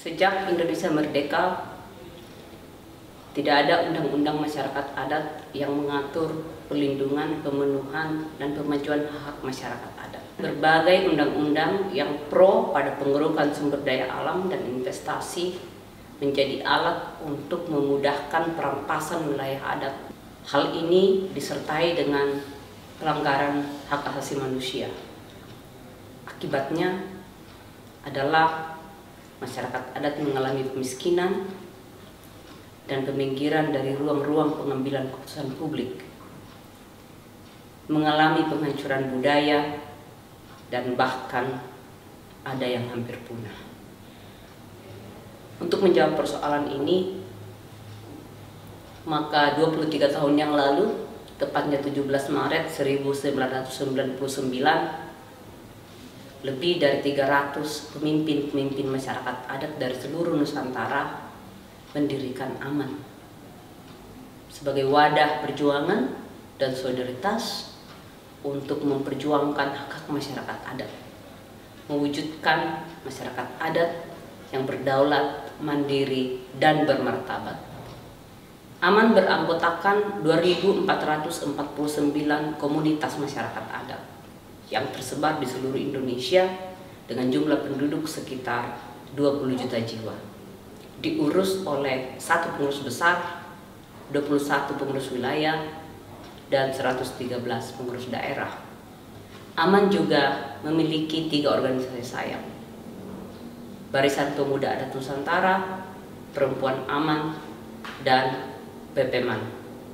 Sejak Indonesia merdeka, tidak ada undang-undang masyarakat adat yang mengatur perlindungan, pemenuhan, dan pemajuan hak masyarakat adat. Berbagai undang-undang yang pro pada pengerukan sumber daya alam dan investasi menjadi alat untuk memudahkan perampasan wilayah adat. Hal ini disertai dengan pelanggaran hak asasi manusia. Akibatnya adalah masyarakat adat mengalami kemiskinan dan peminggiran dari ruang-ruang pengambilan keputusan publik, mengalami penghancuran budaya, dan bahkan ada yang hampir punah. Untuk menjawab persoalan ini, maka 23 tahun yang lalu, tepatnya 17 Maret 1999, lebih dari 300 pemimpin-pemimpin masyarakat adat dari seluruh Nusantara mendirikan AMAN sebagai wadah perjuangan dan solidaritas untuk memperjuangkan hak-hak masyarakat adat, mewujudkan masyarakat adat yang berdaulat, mandiri, dan bermartabat. AMAN beranggotakan 2.449 komunitas masyarakat adat yang tersebar di seluruh Indonesia dengan jumlah penduduk sekitar 20 juta jiwa. Diurus oleh 1 pengurus besar, 21 pengurus wilayah, dan 113 pengurus daerah. AMAN juga memiliki 3 organisasi sayap: Barisan Pemuda Adat Nusantara, Perempuan AMAN, dan PPMAN.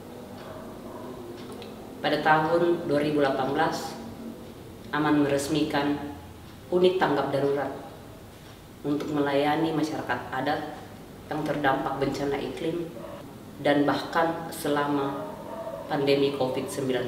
Pada tahun 2018, AMAN meresmikan unit tanggap darurat untuk melayani masyarakat adat yang terdampak bencana iklim dan bahkan selama pandemi COVID-19.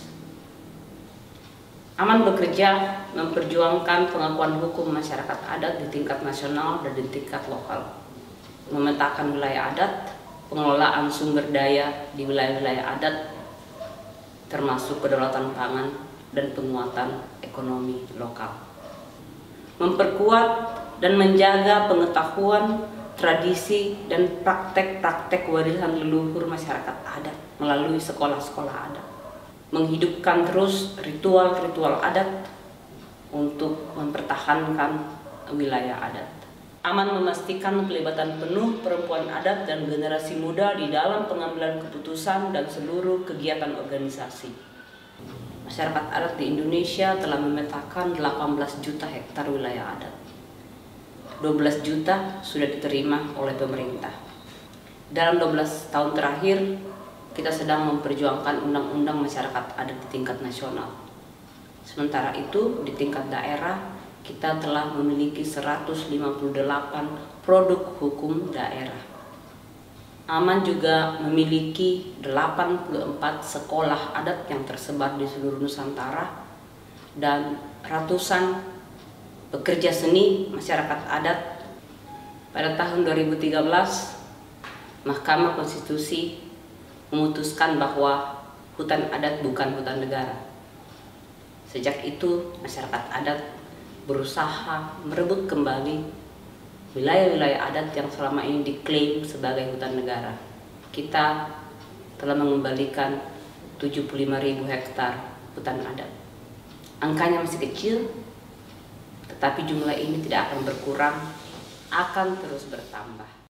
AMAN bekerja memperjuangkan pengakuan hukum masyarakat adat di tingkat nasional dan di tingkat lokal, memetakan wilayah adat, pengelolaan sumber daya di wilayah-wilayah adat, termasuk kedaulatan pangan dan penguatan ekonomi lokal, memperkuat dan menjaga pengetahuan, tradisi, dan praktek-praktek warisan leluhur masyarakat adat melalui sekolah-sekolah adat, menghidupkan terus ritual-ritual adat untuk mempertahankan wilayah adat. AMAN memastikan pelibatan penuh perempuan adat dan generasi muda di dalam pengambilan keputusan dan seluruh kegiatan organisasi. Masyarakat adat di Indonesia telah memetakan 18 juta hektar wilayah adat. 12 juta sudah diterima oleh pemerintah. Dalam 12 tahun terakhir, kita sedang memperjuangkan undang-undang masyarakat adat di tingkat nasional. Sementara itu, di tingkat daerah, kita telah memiliki 158 produk hukum daerah. AMAN juga memiliki 84 sekolah adat yang tersebar di seluruh Nusantara dan ratusan pekerja seni masyarakat adat. Pada tahun 2013, Mahkamah Konstitusi memutuskan bahwa hutan adat bukan hutan negara. Sejak itu, masyarakat adat berusaha merebut kembali wilayah-wilayah adat yang selama ini diklaim sebagai hutan negara. Kita telah mengembalikan 75.000 hektar hutan adat. Angkanya masih kecil, tetapi jumlah ini tidak akan berkurang, akan terus bertambah.